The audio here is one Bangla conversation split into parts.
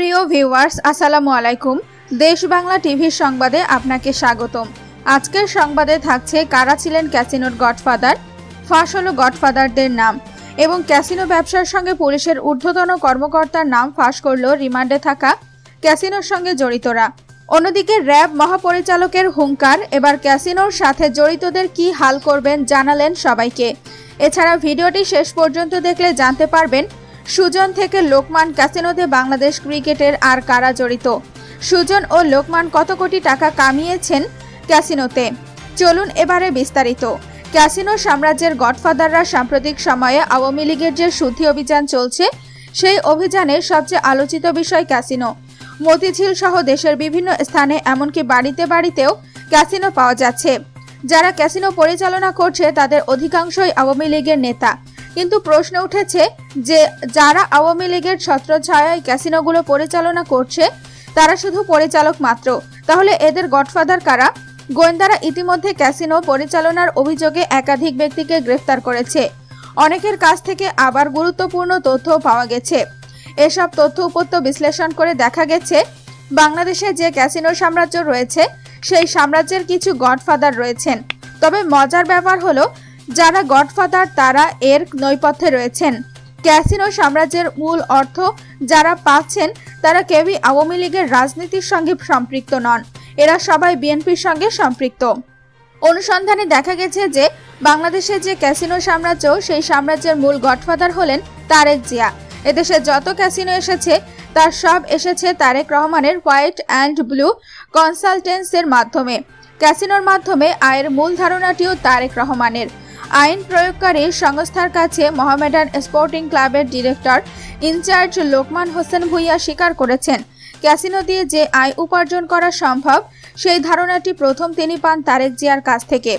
প্রিয় ভিউয়ার্স, আসসালামু আলাইকুম। দেশ বাংলা টিভির সংবাদে আপনাকে স্বাগতম। আজকের সংবাদে থাকছে কারা ছিলেন ক্যাসিনোর গডফাদার, ফাঁস হলো গডফাদারদের নাম এবং ক্যাসিনো ব্যবসার সঙ্গে পুলিশের ঊর্ধ্বতন কর্মকর্তার নাম ফাঁস করল রিমান্ডে থাকা ক্যাসিনোর সঙ্গে জড়িতরা। অন্যদিকে র্যাব মহাপরিচালকের হুঙ্কার, এবার ক্যাসিনোর সাথে জড়িতদের কি হাল করবেন জানালেন সবাইকে। এছাড়া ভিডিওটি শেষ পর্যন্ত দেখলে জানতে পারবেন সুজন থেকে লোকমান ক্যাসিনোতে বাংলাদেশ ক্রিকেটের আর কারা জড়িত, সুজন ও লোকমান কত কোটি টাকা কামিয়েছেন ক্যাসিনোতে। চলুন এবারে বিস্তারিত। ক্যাসিনো সাম্রাজ্যের গডফাদাররা সাম্প্রতিক সময়ে আওয়ামী লীগের যে শুদ্ধি অভিযান চলছে, সেই অভিযানের সবচেয়ে আলোচিত বিষয় ক্যাসিনো। মতিঝিল সহ দেশের বিভিন্ন স্থানে এমনকি বাড়িতে বাড়িতেও ক্যাসিনো পাওয়া যাচ্ছে। যারা ক্যাসিনো পরিচালনা করছে তাদের অধিকাংশই আওয়ামী লীগের নেতা। কিন্তু প্রশ্ন উঠেছে যে যারা আওয়ামী লীগের ছত্রছায়ায় ক্যাসিনোগুলো পরিচালনা করছে তারা শুধু পরিচালক মাত্র, তাহলে এদের গডফাদার কারা? গোয়েন্দারা ইতিমধ্যে ক্যাসিনো পরিচালনার অভিযোগে একাধিক ব্যক্তিকে গ্রেফতার করেছে। অনেকের কাছ থেকে আবার গুরুত্বপূর্ণ তথ্য পাওয়া গেছে। এসব তথ্য উপত্য বিশ্লেষণ করে দেখা গেছে বাংলাদেশে যে ক্যাসিনো সাম্রাজ্য রয়েছে সেই সাম্রাজ্যের কিছু গডফাদার রয়েছেন। তবে মজার ব্যাপার হলো যারা গডফাদার তারা এর নৈপথ্যে রয়েছেন। ক্যাসিনো সাম্রাজ্যের মূল অর্থ যারা পাচ্ছেন তারা কেউই আওয়ামী লীগের রাজনীতির সঙ্গে সম্পৃক্ত নন, এরা সবাই বিএনপির সঙ্গে সম্পৃক্ত। অনুসন্ধানে দেখা গেছে যে বাংলাদেশে যে ক্যাসিনো সাম্রাজ্য সেই সাম্রাজ্যের মূল গডফাদার হলেন তারেক জিয়া। এদেশে যত ক্যাসিনো এসেছে তার সব এসেছে তারেক রহমানের হোয়াইট অ্যান্ড ব্লু কনসালটেন্সির মাধ্যমে। ক্যাসিনোর মাধ্যমে আয়ের মূল ধারণাটিও তারেক রহমানের। আইন প্রয়োগকারী সংস্থার কাছে মোহামেডান স্পোর্টিং ক্লাবের ডিরেক্টর ইনচার্জ লোকমান হোসেন ভুইয়া স্বীকার করেছেন, ক্যাসিনো দিয়ে যে আয় উপার্জন করা সম্ভব সেই ধারণাটি প্রথম তিনি পান তারেক জিয়ার কাছ থেকে।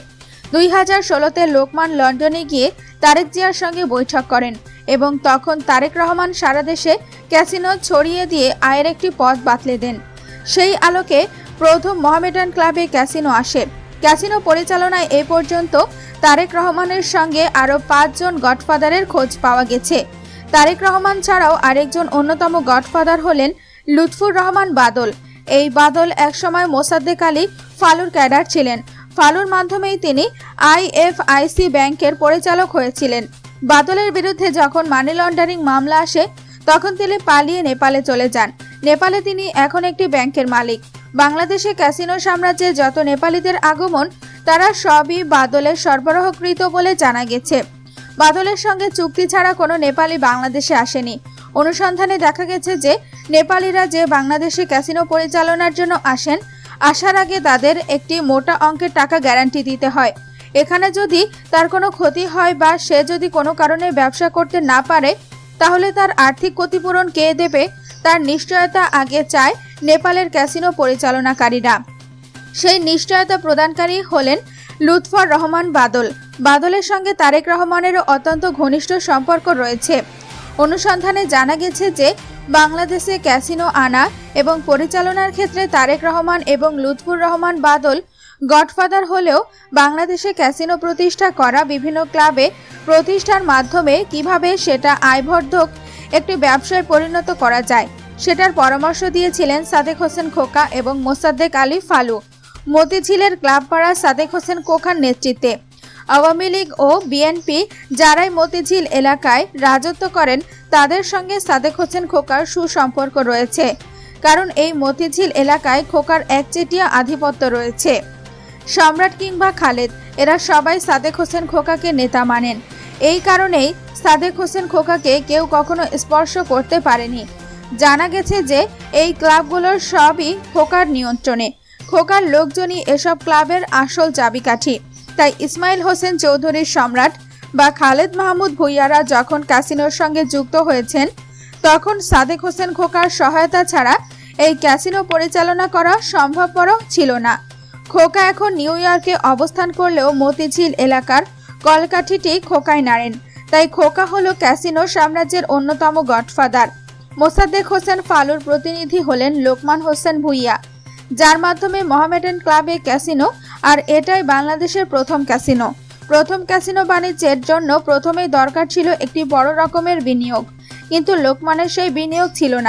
2016-তে লোকমান লন্ডনে গিয়ে তারেক জিয়ার সঙ্গে বৈঠক করেন এবং তখন তারেক রহমান সারা দেশে ক্যাসিনো ছড়িয়ে দিয়ে আয়ের একটি পথ বাতলে দেন। সেই আলোকে প্রথম মোহামেডান ক্লাবে ক্যাসিনো আসে। ক্যাসিনো পরিচালনায় এ পর্যন্ত তারেক রহমানের সঙ্গে আরও 5 জন গডফাদারের খোঁজ পাওয়া গেছে। তারেক রহমান ছাড়াও আরেকজন অন্যতম গডফাদার হলেন লুৎফুর রহমান বাদল। এই বাদল একসময় মোসাদ্দেক আলী ফালুর ক্যাডার ছিলেন। ফালুর মাধ্যমেই তিনি আইএফআইসি ব্যাংকের পরিচালক হয়েছিলেন। বাদলের বিরুদ্ধে যখন মানি লন্ডারিং মামলা আসে তখন তিনি পালিয়ে নেপালে চলে যান। নেপালে তিনি এখন একটি ব্যাংকের মালিক। বাংলাদেশে ক্যাসিনো সাম্রাজ্যে যত নেপালিদের আগমন তারা সবই বাদলের সরবরাহকৃত বলে জানা গেছে। বাদলের সঙ্গে চুক্তি ছাড়া কোনো নেপালি বাংলাদেশে আসেনি। অনুসন্ধানে দেখা গেছে যে নেপালিরা যে বাংলাদেশে ক্যাসিনো পরিচালনার জন্য আসেন, আসার আগে তাদের একটি মোটা অঙ্কের টাকা গ্যারান্টি দিতে হয়। এখানে যদি তার কোনো ক্ষতি হয় বা সে যদি কোনো কারণে ব্যবসা করতে না পারে তাহলে তার আর্থিক ক্ষতিপূরণ কে দেবে তার নিশ্চয়তা আগে চায় নেপালের ক্যাসিনো পরিচালনাকারীরা। সেই নিশ্চয়তা প্রদানকারী হলেন লুৎফর রহমান বাদল। বাদলের সঙ্গে তারেক রহমানেরও অত্যন্ত ঘনিষ্ঠ সম্পর্ক রয়েছে। অনুসন্ধানে জানা গেছে যে বাংলাদেশে ক্যাসিনো আনা এবং পরিচালনার ক্ষেত্রে তারেক রহমান এবং লুৎফুর রহমান বাদল গডফাদার হলেও বাংলাদেশে ক্যাসিনো প্রতিষ্ঠা করা বিভিন্ন ক্লাবে প্রতিষ্ঠার মাধ্যমে কিভাবে সেটা আয়বর্ধক একটি ব্যবসায় পরিণত করা যায় সেটার পরামর্শ দিয়েছিলেন সাদেক হোসেন খোকা এবং মোসাদ্দেক আলী ফালু। মতিঝিলের ক্লাবপাড়া সাদেক হোসেন খোকার নেতৃত্বে আওয়ামী লীগ ও বিএনপি যারাই মতিঝিল এলাকায় রাজত্ব করেন তাদের সঙ্গে সাদেক হোসেন খোকার সুসম্পর্ক রয়েছে, কারণ এই মতিঝিল এলাকায় খোকার একচেটিয়া আধিপত্য রয়েছে। সম্রাট কিংবা খালেদ এরা সবাই সাদেক হোসেন খোকাকে নেতা মানেন। এই কারণেই সাদেক হোসেন খোকাকে কেউ কখনো স্পর্শ করতে পারেনি। জানা গেছে যে এই ক্লাবগুলোর সবই খোকার নিয়ন্ত্রণে। খোকার লোকজনই এসব ক্লাবের আসল চাবিকাঠি। তাই ইসমাইল হোসেন চৌধুরীর সম্রাট বা খালেদ মাহমুদ ভুইয়ারা যখন ক্যাসিনোর সঙ্গে যুক্ত হয়েছেন তখন সাদেক হোসেন খোকার সহায়তা ছাড়া এই ক্যাসিনো পরিচালনা করা সম্ভবপর ছিল না। খোকা এখন নিউ ইয়র্কে অবস্থান করলেও মতিঝিল এলাকার কলকাঠিটি খোকায় নাড়েন। তাই খোকা হলো ক্যাসিনো সাম্রাজ্যের অন্যতম গডফাদার। মোসাদ্দেক হোসেন ফালুর প্রতিনিধি হলেন লোকমান হোসেন ভুইয়া, যার মাধ্যমে মোহামেডান ক্লাবে ক্যাসিনো, আর এটাই বাংলাদেশের প্রথম ক্যাসিনো। প্রথম ক্যাসিনো বাণিজ্যের জন্য প্রথমেই দরকার ছিল একটি বড় রকমের বিনিয়োগ, কিন্তু লোকমানের সেই বিনিয়োগ ছিল না।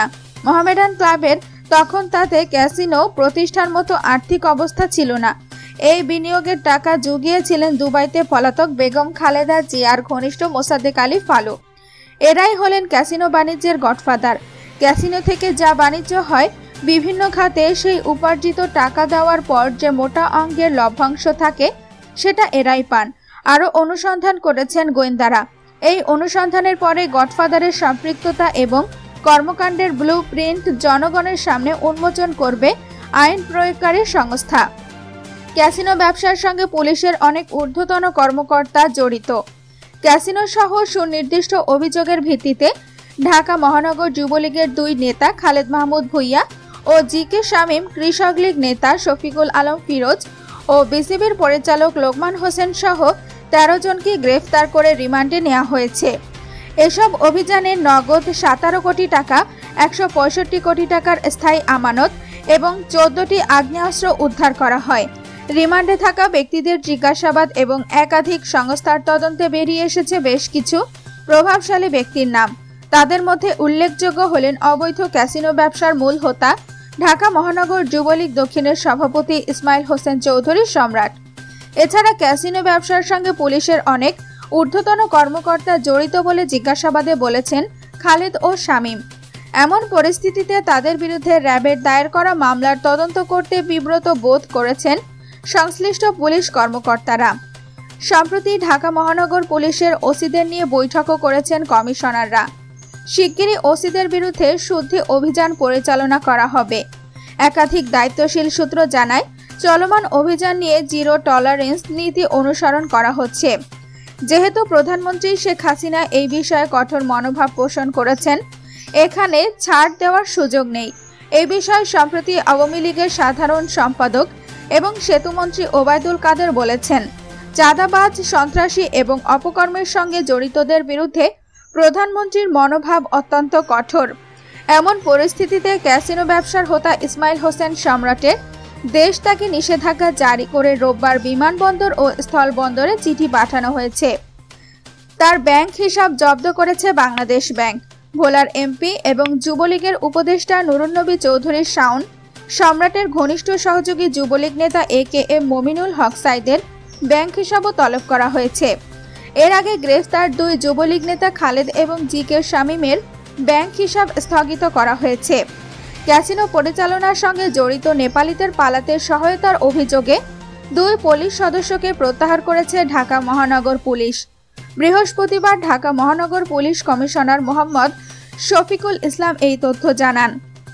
মোহামেডান ক্লাবের তখন তাতে ক্যাসিনো প্রতিষ্ঠার মতো আর্থিক অবস্থা ছিল না। এই বিনিয়োগের টাকা জুগিয়েছিলেন দুবাইতে পলাতক বেগম খালেদা জিয়ার ঘনিষ্ঠ মোসাদ্দেক আলী ফালু। এরাই হলেন ক্যাসিনো বাণিজ্যের গডফাদার। ক্যাসিনো থেকে যা বাণিজ্য হয় বিভিন্ন খাতে সেই উপার্জিত টাকা দেওয়ার পর যে মোটা অঙ্কের লভ্যাংশ থাকে সেটা এরাই পান। আরও অনুসন্ধান করেছেন গোয়েন্দারা। এই অনুসন্ধানের পরে গডফাদারের সম্পৃক্ততা এবং কর্মকাণ্ডের ব্লু প্রিন্ট জনগণের সামনে উন্মোচন করবে আইন প্রয়োগকারী সংস্থা। ক্যাসিনো ব্যবসার সঙ্গে পুলিশের অনেক ঊর্ধ্বতন কর্মকর্তা জড়িত। ক্যাসিনো সহ সুনির্দিষ্ট অভিযোগের ভিত্তিতে ঢাকা মহানগর যুবলীগের 2 নেতা খালেদ মাহমুদ ভূঁইয়া ও জি.কে. শামীম, কৃষক লীগ নেতা শফিকুল আলম ফিরোজ ও বিসিবির পরিচালক লোকমান হোসেন সহ 13 জনকে গ্রেফতার করে রিমান্ডে নেওয়া হয়েছে। এসব অভিযানে নগদ 17 কোটি টাকা, 165 কোটি টাকার স্থায়ী আমানত এবং 14টি আগ্নেয়াস্ত্র উদ্ধার করা হয়। রিমান্ডে থাকা ব্যক্তিদের জিজ্ঞাসাবাদ এবং একাধিক সংস্থার তদন্তে বেরিয়ে এসেছে বেশ কিছু প্রভাবশালী ব্যক্তির নাম। তাদের মধ্যে উল্লেখযোগ্য হলেন অবৈধ ক্যাসিনো ব্যবসার মূল হোতা ঢাকা মহানগর যুবলীগ দক্ষিণের সভাপতি ইসমাইল হোসেন চৌধুরী সম্রাট। এছাড়া ক্যাসিনো ব্যবসার সঙ্গে পুলিশের অনেক ঊর্ধ্বতন কর্মকর্তা জড়িত বলে জিজ্ঞাসাবাদে বলেছেন খালেদ ও শামীম। এমন পরিস্থিতিতে তাদের বিরুদ্ধে র্যাবের দায়ের করা মামলার তদন্ত করতে বিব্রত বোধ করেছেন সংশ্লিষ্ট পুলিশ কর্মকর্তারা। সম্প্রতি ঢাকা মহানগর পুলিশের ওসিদের নিয়ে বৈঠকও করেছেন কমিশনাররা। শিগগিরই ওসিদের বিরুদ্ধে শুদ্ধি অভিযান পরিচালনা করা হবে। একাধিক দায়িত্বশীল সূত্র জানায়, চলমান অভিযান নিয়ে জিরো টলারেন্স নীতি অনুসরণ করা হচ্ছে। যেহেতু প্রধানমন্ত্রী শেখ হাসিনা এই বিষয়ে কঠোর মনোভাব পোষণ করেছেন, এখানে ছাড় দেওয়ার সুযোগ নেই। এই বিষয়ে সম্প্রতি আওয়ামী লীগের সাধারণ সম্পাদক এবং সেতুমন্ত্রী ওবায়দুল কাদের বলেছেন, চাঁদাবাজ, সন্ত্রাসী এবং অপকর্মের সঙ্গে জড়িতদের বিরুদ্ধে প্রধানমন্ত্রীর মনোভাব অত্যন্ত কঠোর। এমন পরিস্থিতিতে ক্যাসিনো ব্যবসার হোতা ইসমাইল হোসেন সম্রাটের দেশ ত্যাগে নিষেধাজ্ঞা জারি করে রোববার বিমানবন্দর ও স্থলবন্দরে চিঠি পাঠানো হয়েছে। তার ব্যাংক হিসাব জব্দ করেছে বাংলাদেশ ব্যাংক। ভোলার এমপি এবং যুবলীগের উপদেষ্টা নুরুন্নবী চৌধুরী শাওন, সম্রাটের ঘনিষ্ঠ সহযোগী যুবলীগ নেতা এ.কে.এম. মমিনুল হক সাইদের ব্যাংক হিসাবও তলব করা হয়েছে। এর আগে গ্রেফতার 2 যুবলীগ নেতা খালেদ এবং জি.কে. শামীমের ব্যাংক হিসাব স্থগিত করা হয়েছে। ক্যাসিনো পরিচালনার সঙ্গে জড়িত নেপালিদের পালাতে সহায়তার অভিযোগে 2 পুলিশ সদস্যকে প্রত্যাহার করেছে ঢাকা মহানগর পুলিশ। বৃহস্পতিবার ঢাকা মহানগর পুলিশ কমিশনার মোহাম্মদ শফিকুল ইসলাম এই তথ্য জানান।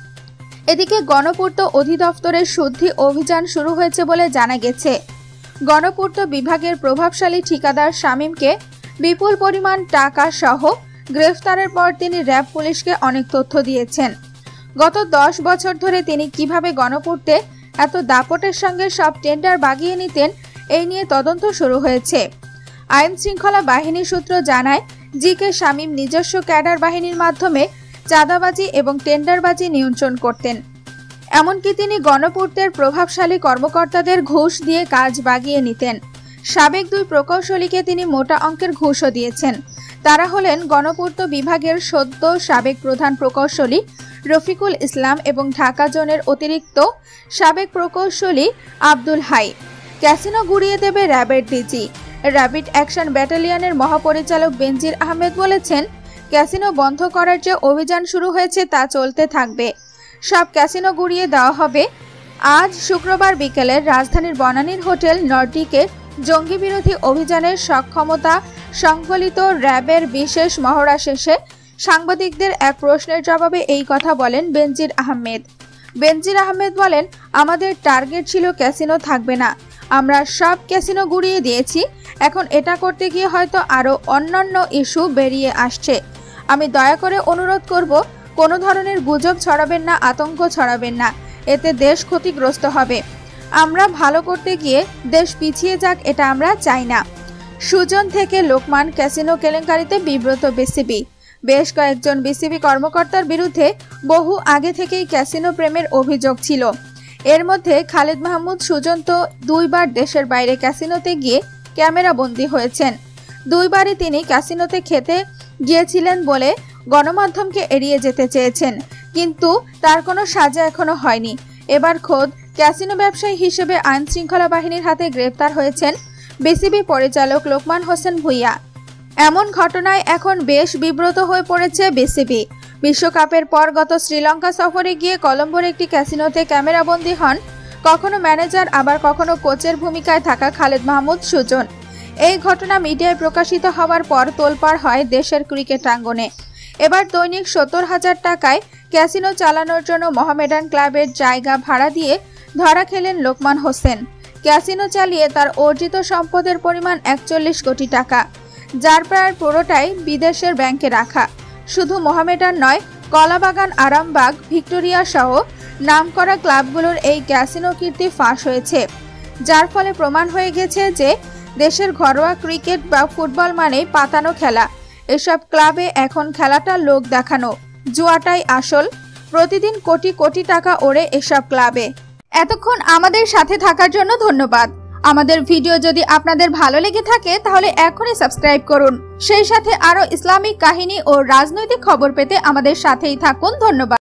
এদিকে গণপূর্ত অধিদপ্তরের শুদ্ধি অভিযান শুরু হয়েছে বলে জানা গেছে। গণপূর্ত বিভাগের প্রভাবশালী ঠিকাদার শামীমকে বিপুল পরিমাণ টাকা সহ গ্রেফতারের পর তিনি র্যাব পুলিশকে অনেক তথ্য দিয়েছেন। গত 10 বছর ধরে তিনি কিভাবে গণপূর্তে এত দাপটের সঙ্গে সব টেন্ডার বাগিয়ে নিতেন, এই নিয়ে তদন্ত শুরু হয়েছে। আইন শৃঙ্খলা বাহিনী সূত্র জানায়, জি.কে. শামীম নিজস্ব ক্যাডার বাহিনীর মাধ্যমে চাঁদাবাজি এবং টেন্ডারবাজি নিয়ন্ত্রণ করতেন। এমনকি তিনি গণপূর্তের প্রভাবশালী কর্মকর্তাদের ঘুষ দিয়ে কাজ বাগিয়ে নিতেন। সাবেক 2 প্রকৌশলীকে তিনি মোটা অঙ্কের ঘুষও দিয়েছেন। তারা হলেন গণপূর্ত বিভাগের সদ্য সাবেক প্রধান প্রকৌশলী রফিকুল ইসলাম এবং ঢাকা জোনের অতিরিক্ত সাবেক প্রকৌশলী আব্দুল হাই। ক্যাসিনো গুড়িয়ে দেবে র্যাবের ডিজি। র্যাপিড অ্যাকশন ব্যাটালিয়নের মহাপরিচালক বেনজির আহমেদ বলেছেন, ক্যাসিনো বন্ধ করার যে অভিযান শুরু হয়েছে তা চলতে থাকবে। সব ক্যাসিনো গুড়িয়ে দেওয়া হবে। আজ শুক্রবার বিকেলে রাজধানীর বনানীর হোটেল নর্ডিকে জঙ্গি বিরোধী অভিযানের সক্ষমতা সংবলিত র্যাবের বিশেষ মহড়া শেষে সাংবাদিকদের এক প্রশ্নের জবাবে এই কথা বলেন বেনজির আহমেদ। বেনজির আহমেদ বলেন, আমাদের টার্গেট ছিল ক্যাসিনো থাকবে না। আমরা সব ক্যাসিনো গুড়িয়ে দিয়েছি। এখন এটা করতে গিয়ে হয়তো আরও অন্যান্য ইস্যু বেরিয়ে আসছে। আমি দয়া করে অনুরোধ করব, কোনো ধরনের গুজব ছড়াবেন না, আতঙ্ক ছড়াবেন না। এতে দেশ ক্ষতিগ্রস্ত হবে। আমরা ভালো করতে গিয়ে দেশ পিছিয়ে যাক, এটা আমরা চাই না। সুজন থেকে লোকমান ক্যাসিনো কেলেঙ্কারিতে বিব্রত বিসিবি। বেশ কয়েকজন বিসিবি কর্মকর্তার বিরুদ্ধে বহু আগে থেকেই ক্যাসিনো প্রেমের অভিযোগ ছিল। এর মধ্যে খালেদ মাহমুদ সুজন তো 2 বার দেশের বাইরে ক্যাসিনোতে গিয়ে ক্যামেরা বন্দী হয়েছেন। 2 বারই তিনি ক্যাসিনোতে খেতে গিয়েছিলেন বলে গণমাধ্যমকে এড়িয়ে যেতে চেয়েছেন। কিন্তু তার কোনো সাজা এখনো হয়নি। এবার খোদ ক্যাসিনো ব্যবসায়ী হিসেবে আইন শৃঙ্খলা বাহিনীর হাতে গ্রেপ্তার হয়েছেন বিসিবি পরিচালক লোকমান হোসেন ভূঁইয়া। এমন ঘটনায় এখন বেশ বিব্রত হয়ে পড়েছে বিসিবি। বিশ্বকাপের পর গত শ্রীলঙ্কা সফরে গিয়ে কলম্বোর একটি ক্যাসিনোতে ক্যামেরাবন্দী হন কখনো ম্যানেজার আবার কখনো কোচের ভূমিকায় থাকা খালেদ মাহমুদ সুজন। এই ঘটনা মিডিয়ায় প্রকাশিত হওয়ার পর তোলপাড় হয় দেশের ক্রিকেট আঙ্গনে। এবার দৈনিক 70,000 টাকায় ক্যাসিনো চালানোর জন্য মোহামেডান ক্লাবের জায়গা ভাড়া দিয়ে ধরা খেলেন লোকমান হোসেন। ক্যাসিনো চালিয়ে তার অর্জিত সম্পদের পরিমাণ 41 কোটি টাকা, যার প্রায় পুরোটাই বিদেশের ব্যাংকে রাখা। শুধু মোহামেডান নয়, কলাবাগান, আরামবাগ, ভিক্টোরিয়া সহ নামকরা ক্লাবগুলোর এই ক্যাসিনো কীর্তি ফাঁস হয়েছে, যার ফলে প্রমাণ হয়ে গেছে যে দেশের ঘরোয়া ক্রিকেট বা ফুটবল মানেই পাতানো খেলা। এসব ক্লাবে এখন খেলাটা লোক দেখানো, জুয়াটাই আসল। প্রতিদিন কোটি কোটি টাকা ওড়ে এসব ক্লাবে। এতক্ষণ আমাদের সাথে থাকার জন্য ধন্যবাদ। আমাদের ভিডিও যদি আপনাদের ভালো লেগে থাকে তাহলে এখনই সাবস্ক্রাইব করুন। সেই সাথে আরো ইসলামিক কাহিনী ও রাজনৈতিক খবর পেতে আমাদের সাথেই থাকুন। ধন্যবাদ।